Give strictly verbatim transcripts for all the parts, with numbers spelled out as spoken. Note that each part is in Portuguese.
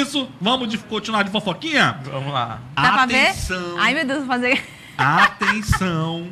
isso, vamos de, continuar de fofoquinha? Vamos lá. Dá pra ver? Atenção. Ai, meu Deus, vou fazer... Atenção.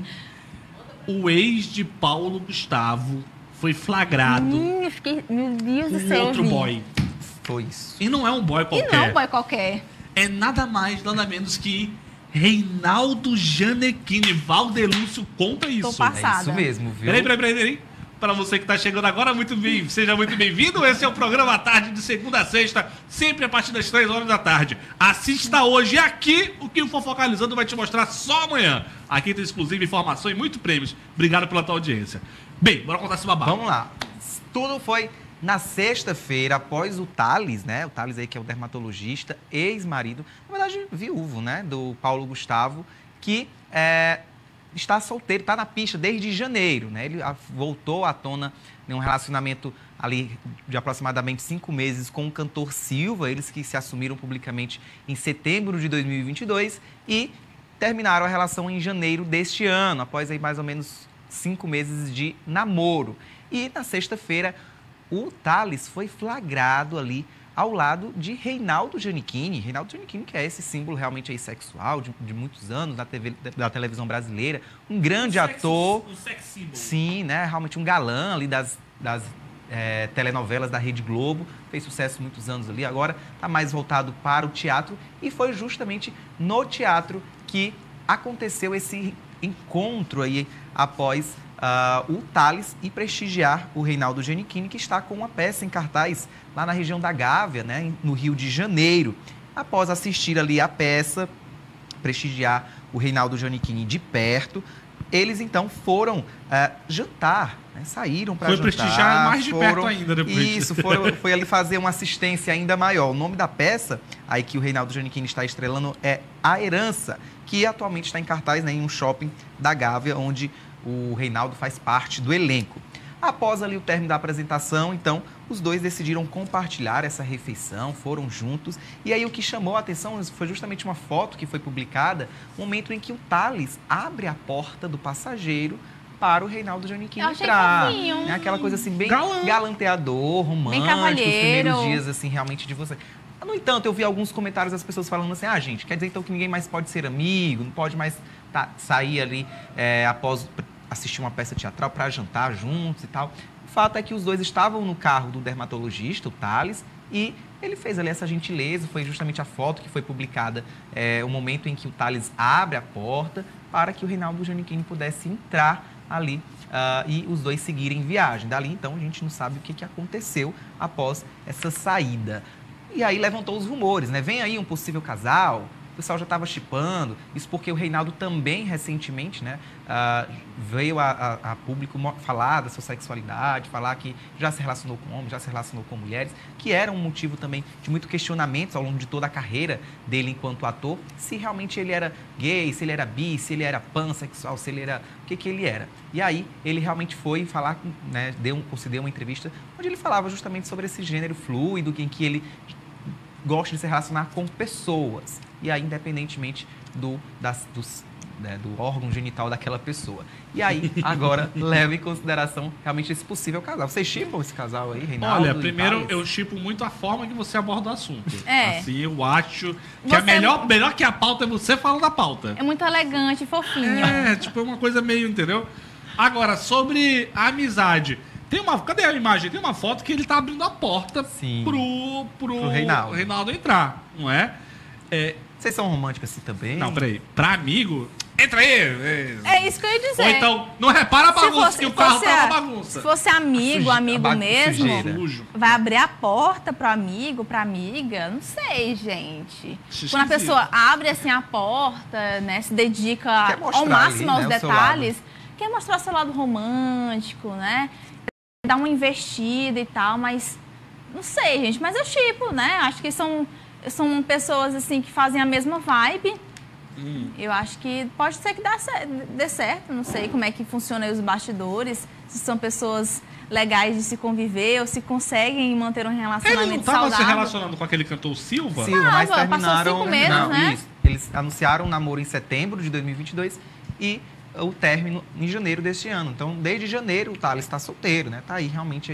O ex de Paulo Gustavo foi flagrado Hum, eu fiquei... Meu Deus do com céu, outro eu vi. boy. Foi isso. E não é um boy E qualquer. não, boy qualquer. É nada mais, nada menos que Reinaldo Gianecchini. Valdelúcio, conta isso. Tô passada. É isso mesmo, viu? Peraí, peraí, peraí, peraí. Para você que está chegando agora, muito bem, seja muito bem-vindo. Esse é o programa à tarde, de segunda a sexta, sempre a partir das três horas da tarde. Assista hoje aqui o que o Fofocalizando vai te mostrar só amanhã. Aqui tem exclusiva informação e muito prêmios. Obrigado pela tua audiência. Bem, bora contar esse babado. Vamos lá. Tudo foi na sexta-feira, após o Thales, né? O Thales aí que é o dermatologista, ex-marido, na verdade, viúvo, né? Do Paulo Gustavo, que é, está solteiro, está na pista desde janeiro, né? Ele voltou à tona em um relacionamento ali de aproximadamente cinco meses com o cantor Silva, eles que se assumiram publicamente em setembro de dois mil e vinte e dois e terminaram a relação em janeiro deste ano, após aí mais ou menos cinco meses de namoro. E na sexta-feira, o Thales foi flagrado ali ao lado de Reinaldo Gianecchini. Reinaldo Gianecchini, que é esse símbolo realmente aí sexual de, de muitos anos da, T V, da televisão brasileira. Um grande o ator. Sex, o sex symbol. Sim, né? Realmente um galã ali das, das é, telenovelas da Rede Globo. Fez sucesso muitos anos ali. Agora está mais voltado para o teatro. E foi justamente no teatro que aconteceu esse encontro aí após Uh, o Thales e prestigiar o Reinaldo Gianecchini, que está com uma peça em cartaz lá na região da Gávea, né, no Rio de Janeiro. Após assistir ali a peça, prestigiar o Reinaldo Gianecchini de perto, eles então foram uh, jantar, né, saíram para jantar. Foi prestigiar mais de foram, perto ainda depois. Isso, foram, foi ali fazer uma assistência ainda maior. O nome da peça, aí que o Reinaldo Gianecchini está estrelando, é A Herança, que atualmente está em cartaz, né, em um shopping da Gávea, onde o Reinaldo faz parte do elenco. Após ali o término da apresentação, então, os dois decidiram compartilhar essa refeição, foram juntos. E aí o que chamou a atenção foi justamente uma foto que foi publicada, no momento em que o Thales abre a porta do passageiro para o Reinaldo Gianecchini entrar. Fofinho. Né? Aquela coisa assim, bem Galã. galanteador, romântico, os cavalheiro. primeiros dias, assim, realmente de você. No entanto, eu vi alguns comentários das pessoas falando assim, ah, gente, quer dizer então que ninguém mais pode ser amigo, não pode mais tá, sair ali é, após assistir uma peça teatral para jantar juntos e tal. O fato é que os dois estavam no carro do dermatologista, o Thales, e ele fez ali essa gentileza, foi justamente a foto que foi publicada, é, o momento em que o Thales abre a porta para que o Reinaldo Gianecchini pudesse entrar ali uh, e os dois seguirem viagem. Dali, então, a gente não sabe o que, que aconteceu após essa saída. E aí levantou os rumores, né? Vem aí um possível casal, o pessoal já estava chipando, isso porque o Reinaldo também, recentemente, né, uh, veio a, a, a público falar da sua sexualidade, falar que já se relacionou com homens, já se relacionou com mulheres, que era um motivo também de muito questionamentos ao longo de toda a carreira dele enquanto ator, se realmente ele era gay, se ele era bi, se ele era pansexual, se ele era... o que que ele era. E aí, ele realmente foi falar, né, deu, concedeu uma entrevista, onde ele falava justamente sobre esse gênero fluido, em que ele gosta de se relacionar com pessoas. E aí, independentemente do, das, dos, né, do órgão genital daquela pessoa. E aí, agora, leva em consideração realmente esse possível casal. Vocês chipam esse casal aí, Reinaldo? Olha, primeiro eu chipo muito a forma que você aborda o assunto. É. Assim, eu acho que Você é melhor, melhor que a pauta é você falando da pauta. É muito elegante, fofinho. É, tipo, é uma coisa meio, entendeu? Agora, sobre a amizade. Tem uma, cadê a imagem? Tem uma foto que ele tá abrindo a porta Sim. pro, pro, Pro Reinaldo. Reinaldo entrar, não é? É, Vocês são românticos assim também? não, peraí. Pra amigo, entra aí. É. É isso que eu ia dizer. Ou então, não repara a Se bagunça, fosse- que o carro fosse tá a- uma bagunça. Se fosse amigo, Suje- amigo a bagun- mesmo, sujeira. Sujo. vai abrir a porta pro amigo, pra amiga? Não sei, gente. Acho Quando a esquisito. pessoa abre assim a porta, né, se dedica Quer mostrar ao máximo ali, aos né, o seu detalhes, quer mostrar seu lado romântico, né? Dar uma investida e tal, mas não sei, gente, mas eu chipo, né? Acho que são, são pessoas assim que fazem a mesma vibe. Hum. Eu acho que pode ser que dá cer- dê certo, não sei como é que funciona aí os bastidores, se são pessoas legais de se conviver ou se conseguem manter um Ele relacionamento não tava saudável. se relacionando com aquele cantor Silva? Silva, mas Tava, passou terminaram... cinco meses, não, né? isso. Eles anunciaram o namoro em setembro de dois mil e vinte e dois e o término em janeiro deste ano. Então, desde janeiro, o Thales está solteiro, né? Tá aí realmente aí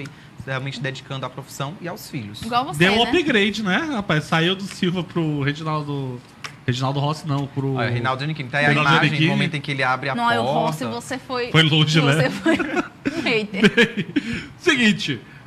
realmente dedicando à profissão e aos filhos. Igual você, Deu um né? upgrade, né, rapaz? Saiu do Silva pro Reginaldo... Reginaldo Rossi, não, pro... Olha, Reinaldo Giannichini, tá aí a Reinaldo imagem, Giannichini. no momento em que ele abre a Não, porta. eu Rossi, você foi... Foi longe, você né? foi um hater. Seguinte,